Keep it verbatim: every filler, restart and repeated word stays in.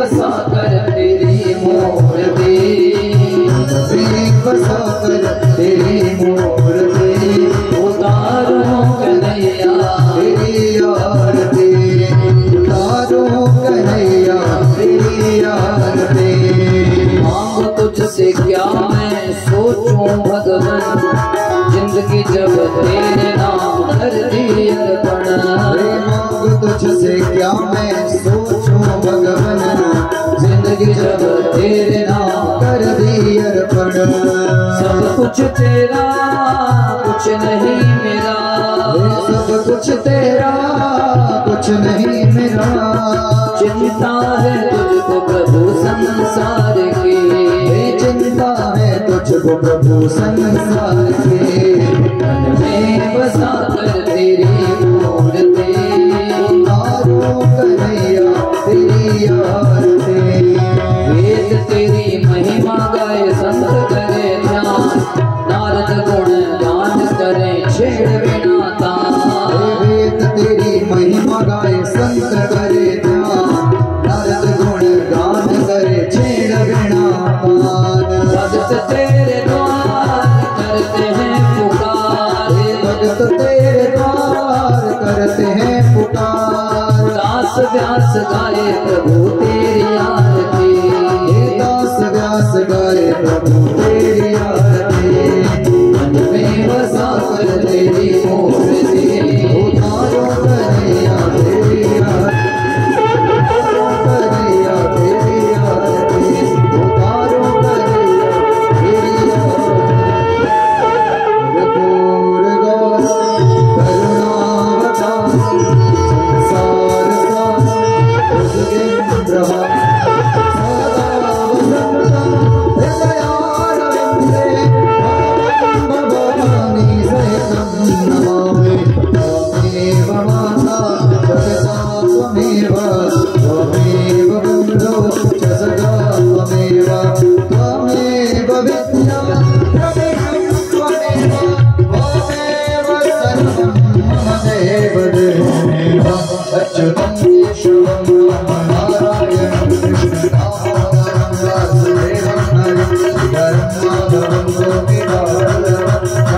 बसा कर तेरी मूर्ति, बसा कर तेरी मूर्ति, उतारो कन्हैया तेरी आरती, उतारो कन्हैया तेरी आरती। मांग तुझसे क्या मैं सोचूं भगवन, जिंदगी जब तेरे नाम कर दी अर्पण। मांग तुझसे क्या मैं सोचूं भगवन, जिंदगी जब तेरे नाम कर दी अर्पण। सब कुछ तेरा कुछ नहीं मेरा, सब कुछ तेरा कुछ नहीं मेरा। चिंता है तुझको प्रभु संसार की, चिंता है तुझको प्रभु संसार के। मन में बसा कर तेरी मूर्ति, उतारो कन्हैया तेरी आरती। वेद तेरी महिमा गाए संत करे ध्यान, नारद गुण गान करे छेड़ बिना तान। वेद तेरी महिमा गाए संत करे ध्यान, नारद गुण गान करे छेड़ बिना तान। भगत तेरे द्वार करते हैं पुकार, भगत तेरे द्वार करते हैं पुकार। दास व्यास गाए प्रभु तेरी आरती, दास व्यास गाए प्रभु तेरी आरती। मन में बसा कर तेरी मूर्ति, उतारो कन्हैया तेरी आरती, उतारो कन्हैया तेरी आरती, उतारो कन्हैया तेरी आरती। कपूर गौर करुणावतार, संसार सार उद्गेन्द्र सदा वसंतम हृदयारविंदे, भवानी सहितं नमामि। त्वमेव माता जगता त्वमेव, त्वमेव बन्धो च सदा त्वमेव, त्वमेव विद्या प्रदेशं त्वमेव, त्वमेव सर्वं मम देव देव। अच्युतं केशवम्